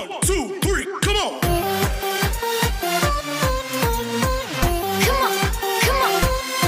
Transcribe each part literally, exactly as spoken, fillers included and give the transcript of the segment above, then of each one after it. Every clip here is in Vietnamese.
One, two, three, come on. Come on, come on.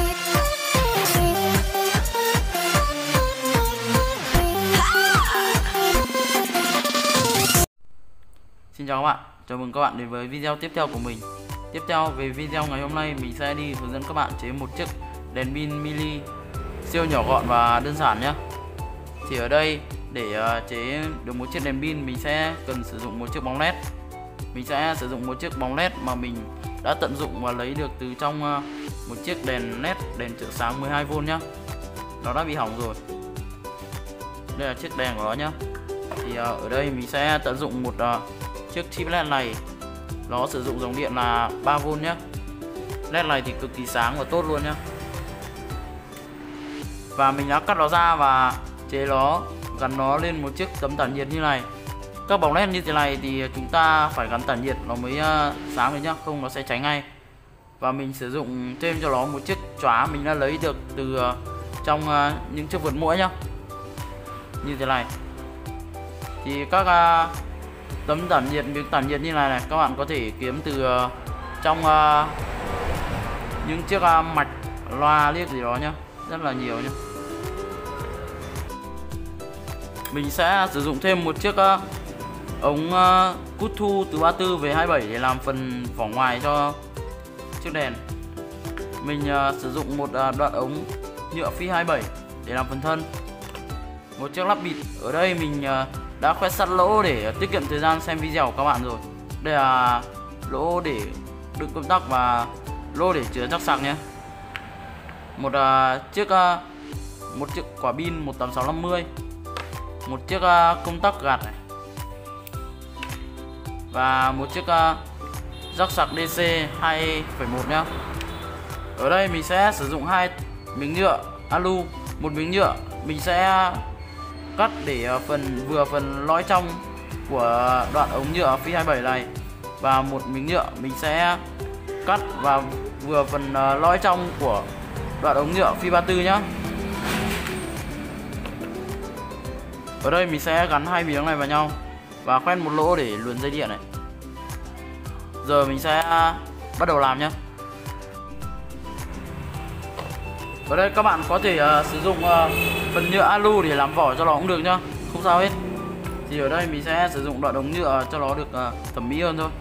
Xin chào các bạn, chào mừng các bạn đến với video tiếp theo của mình. Tiếp theo về video ngày hôm nay mình sẽ đi hướng dẫn các bạn chế một chiếc đèn pin mini siêu nhỏ gọn và đơn giản nhé. Thì ở đây để uh, chế được một chiếc đèn pin mình sẽ cần sử dụng một chiếc bóng led. Mình sẽ sử dụng một chiếc bóng led mà mình đã tận dụng và lấy được từ trong uh, một chiếc đèn led đèn trợ sáng mười hai vôn nhá. Nó đã bị hỏng rồi. Đây là chiếc đèn của nó nhá. Thì uh, ở đây mình sẽ tận dụng một uh, chiếc chip led này. Nó sử dụng dòng điện là ba vôn nhá. Led này thì cực kỳ sáng và tốt luôn nhá. Và mình đã cắt nó ra và chế nó, gắn nó lên một chiếc tấm tản nhiệt như này. Các bóng led như thế này thì chúng ta phải gắn tản nhiệt nó mới uh, sáng được nhá, không nó sẽ cháy ngay. Và mình sử dụng thêm cho nó một chiếc chóa mình đã lấy được từ uh, trong uh, những chiếc vượt muỗi nhá, như thế này. Thì các uh, tấm tản nhiệt, miếng tản nhiệt như này này các bạn có thể kiếm từ uh, trong uh, những chiếc uh, mạch loa liếc gì đó nhá, rất là nhiều nhá. Mình sẽ sử dụng thêm một chiếc uh, ống uh, cút thu từ ba mươi tư về hai mươi bảy để làm phần vỏ ngoài cho chiếc đèn. Mình uh, sử dụng một uh, đoạn ống nhựa phi hai mươi bảy để làm phần thân. Một chiếc lắp bịt. Ở đây mình uh, đã khoét sắt lỗ để tiết kiệm thời gian xem video của các bạn rồi. Đây là lỗ để đựng công tắc và lỗ để chứa rắc sạc nhé. Một uh, chiếc uh, một chiếc quả pin một tám sáu năm mươi, một chiếc uh, công tắc gạt này, và một chiếc uh, rắc sạc đê xê hai phẩy một nhá. Ở đây mình sẽ sử dụng hai miếng nhựa alu. Một miếng nhựa mình sẽ cắt để phần vừa phần lõi trong của đoạn ống nhựa phi hai mươi bảy này, và một miếng nhựa mình sẽ cắt và vừa phần lõi trong của đoạn ống nhựa phi ba mươi tư nhá. Ở đây mình sẽ gắn hai miếng này vào nhau và khoét một lỗ để luồn dây điện này. Giờ mình sẽ bắt đầu làm nhé. Ở đây các bạn có thể uh, sử dụng uh, phần nhựa alu để làm vỏ cho nó cũng được nhá, không sao hết. Thì ở đây mình sẽ sử dụng đoạn ống nhựa cho nó được uh, thẩm mỹ hơn thôi.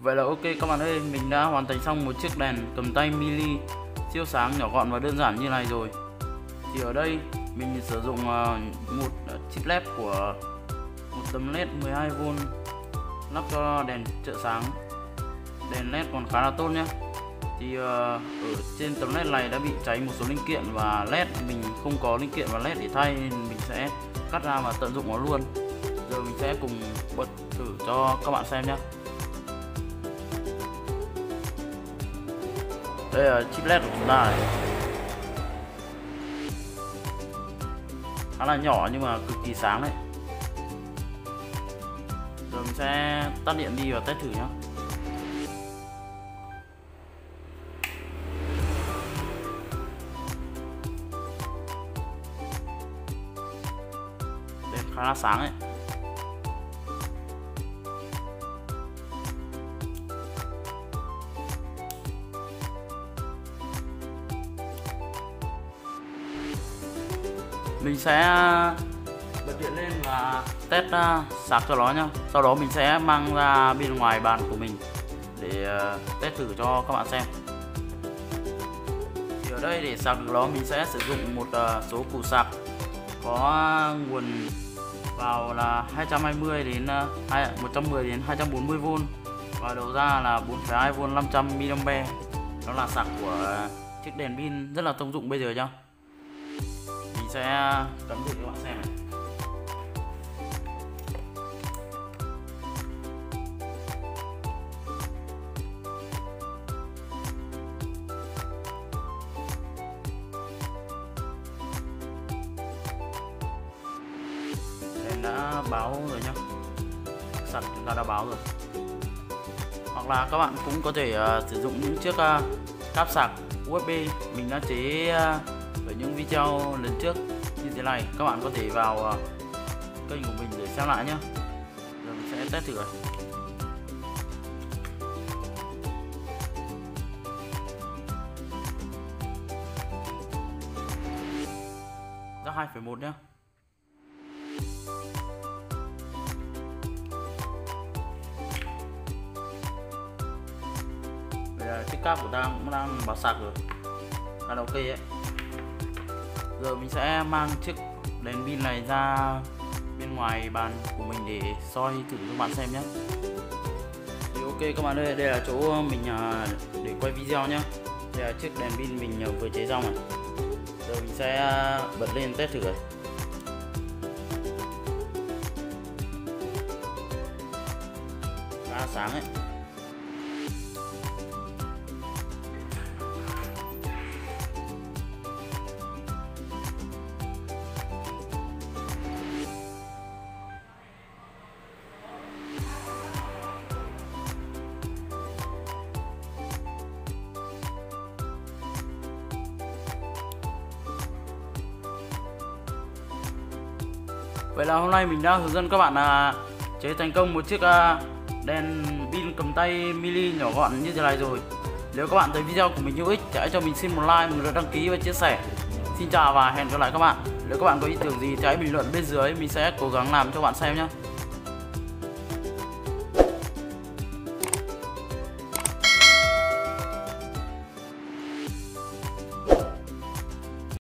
Vậy là ok các bạn ơi, mình đã hoàn thành xong một chiếc đèn cầm tay mini siêu sáng, nhỏ gọn và đơn giản như này rồi. Thì ở đây mình sử dụng một chip led của một tấm led mười hai vôn lắp cho đèn trợ sáng. Đèn led còn khá là tốt nhé. Thì ở trên tấm led này đã bị cháy một số linh kiện và led mình không có linh kiện và led để thay, nên mình sẽ cắt ra và tận dụng nó luôn. Giờ mình sẽ cùng bật thử cho các bạn xem nhé. Đây là chip led của chúng ta này. Khá là nhỏ nhưng mà cực kỳ sáng đấy. Giờ mình sẽ tắt điện đi và test thử nhé. Đèn khá là sáng ấy. Mình sẽ bật điện lên và test sạc cho nó nhá. Sau đó mình sẽ mang ra bên ngoài bàn của mình để test thử cho các bạn xem. Thì ở đây để sạc được nó mình sẽ sử dụng một số củ sạc có nguồn vào là hai trăm hai mươi đến một trăm mười đến hai trăm bốn mươi vôn và đầu ra là bốn phẩy hai vôn năm trăm mi li am pe. Đó là sạc của chiếc đèn pin rất là thông dụng bây giờ nhá. Mình sẽ cắm thử cho các bạn xem này. Đèn đã báo rồi nhá. Sạc chúng ta đã báo rồi. Hoặc là các bạn cũng có thể uh, sử dụng những chiếc uh, cáp sạc u ét bê mình đã chế uh, ở những video lần trước như thế này. Các bạn có thể vào uh, kênh của mình để xem lại nhé. Giờ mình sẽ test thử này. Ra hai phẩy một nhé. Đây là chiếc cáp của ta cũng đang bảo sạc rồi, là ok ấy. Giờ mình sẽ mang chiếc đèn pin này ra bên ngoài bàn của mình để soi thử cho các bạn xem nhé. Thì ok các bạn ơi, đây là chỗ mình để quay video nhé. Đây là chiếc đèn pin mình vừa chế xong này. Giờ mình sẽ bật lên test thử này. Khá sáng ấy. Vậy là hôm nay mình đã hướng dẫn các bạn là chế thành công một chiếc đèn pin cầm tay mini nhỏ gọn như thế này rồi. Nếu các bạn thấy video của mình hữu ích thì hãy cho mình xin một like, một lượt đăng ký và chia sẻ. Xin chào và hẹn gặp lại các bạn. Nếu các bạn có ý tưởng gì thì hãy bình luận bên dưới, mình sẽ cố gắng làm cho các bạn xem nhé.